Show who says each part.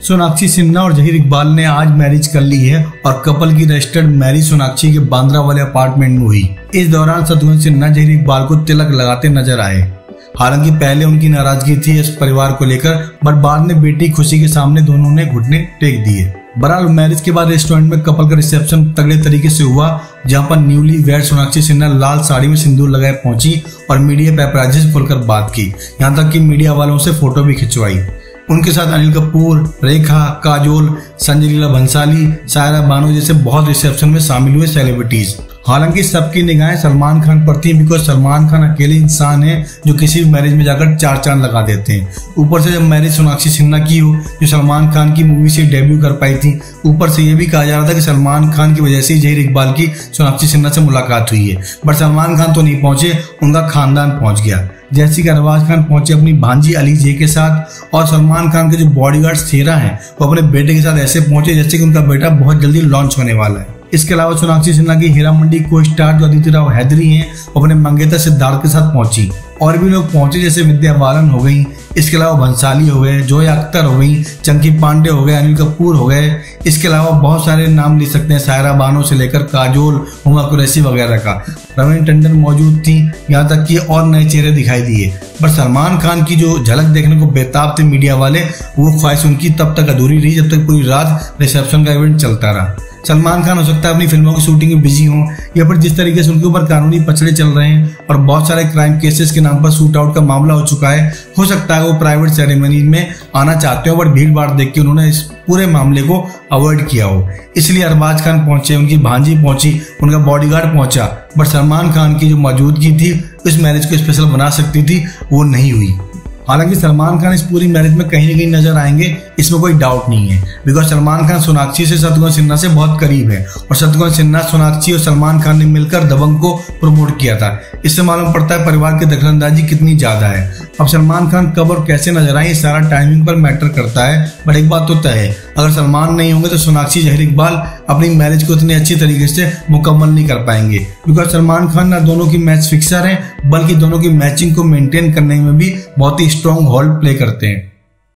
Speaker 1: सोनाक्षी सिन्हा और जहीर इकबाल ने आज मैरिज कर ली है और कपल की रजिस्टर्ड मैरिज सोनाक्षी के बांद्रा वाले अपार्टमेंट में हुई। इस दौरान शत्रुघ्न सिन्हा जहीर इकबाल को तिलक लगाते नजर आए। हालांकि पहले उनकी नाराजगी थी इस परिवार को लेकर, बट बाद में बेटी खुशी के सामने दोनों ने घुटने टेक दिए। बहरहाल मैरिज के बाद रेस्टोरेंट में कपल का रिसेप्शन तगड़े तरीके से हुआ, जहां पर न्यूली वेड सोनाक्षी सिन्हा लाल साड़ी में सिंदूर लगाए पहुंची और मीडिया पेपराजी से खुलकर बात की। यहां तक कि मीडिया वालों से फोटो भी खिंचवाई। उनके साथ अनिल कपूर, रेखा, काजोल, संजय लीला भंसाली, सायरा बानो जैसे बहुत रिसेप्शन में शामिल हुए सेलिब्रिटीज। हालांकि सबकी निगाहें सलमान खान पर थी, बिकॉज सलमान खान अकेले इंसान है जो किसी भी मैरिज में जाकर 4 चांद लगा देते हैं। ऊपर से जब मैरिज सोनाक्षी सिन्हा की हो जो सलमान खान की मूवी से डेब्यू कर पाई थी, ऊपर से ये भी कहा जा रहा था कि सलमान खान की वजह से जहीर इकबाल की सोनाक्षी सिन्हा से मुलाकात हुई है। बट सलमान खान तो नहीं पहुंचे, उनका खानदान पहुंच गया। जैसे कि अरबाज खान पहुंचे अपनी भांजी अली जे के साथ, और सलमान खान के जो बॉडीगार्ड सेरा हैं वो अपने बेटे के साथ ऐसे पहुंचे जैसे कि उनका बेटा बहुत जल्दी लॉन्च होने वाला है। इसके अलावा सोनाक्षी सिन्हा की हीरा मंडी को स्टार जो अदिति राव हैदरी हैं वो अपने मंगेतर सिद्धार्थ के साथ पहुंची। और भी लोग पहुंचे जैसे विद्या बालन हो गई, इसके अलावा भंसाली हो गए, जोया अख्तर हो गई, चंकी पांडे हो गए, अनिल कपूर हो गए। इसके अलावा बहुत सारे नाम ले सकते हैं, सायरा बानो से लेकर काजोल, हुमा कुरैशी वगैरह का। रवीना टंडन मौजूद थी, यहाँ तक कि और नए चेहरे दिखाई दिए। पर सलमान खान की जो झलक देखने को बेताब थे मीडिया वाले, वो ख्वाहिश उनकी तब तक अधूरी रही जब तक पूरी रात रिसेप्शन का इवेंट चलता रहा। सलमान खान हो सकता है अपनी फिल्मों की शूटिंग में बिजी हों, या फिर जिस तरीके से उनके ऊपर कानूनी पचड़े चल रहे हैं और बहुत सारे क्राइम केसेस के नाम पर शूट आउट का मामला हो चुका है, हो सकता है वो प्राइवेट सेरेमनी में आना चाहते हो, बट भीड़ भाड़ देख के उन्होंने इस पूरे मामले को अवॉइड किया हो। इसलिए अरबाज खान पहुंचे, उनकी भांजी पहुंची, उनका बॉडीगार्ड पहुंचा, बट सलमान खान की जो मौजूदगी थी इस मैरिज को स्पेशल बना सकती थी, वो नहीं हुई। हालांकि सलमान खान इस पूरी मैरिज में कहीं न कहीं नजर आएंगे, इसमें कोई डाउट नहीं है, बिकॉज सलमान खान सोनाक्षी से शत्रुघ्न सिन्हा से बहुत करीब है और शत्रुघ्न सिन्हा, सोनाक्षी और सलमान खान ने मिलकर दबंग को प्रमोट किया था। इससे मालूम पड़ता है परिवार की दखलंदाजी कितनी ज्यादा है। अब सलमान खान कब और कैसे नजर आए, सारा टाइमिंग पर मैटर करता है। बट एक बात तो तय है, अगर सलमान नहीं होंगे तो सोनाक्षी जहीर इकबाल अपनी मैरिज को इतनी अच्छी तरीके से मुकम्मल नहीं कर पाएंगे, बिकॉज सलमान खान ना दोनों की मैच फिक्सर है, बल्कि दोनों की मैचिंग को मेंटेन करने में भी बहुत ही स्ट्रॉन्ग रोल प्ले करते हैं।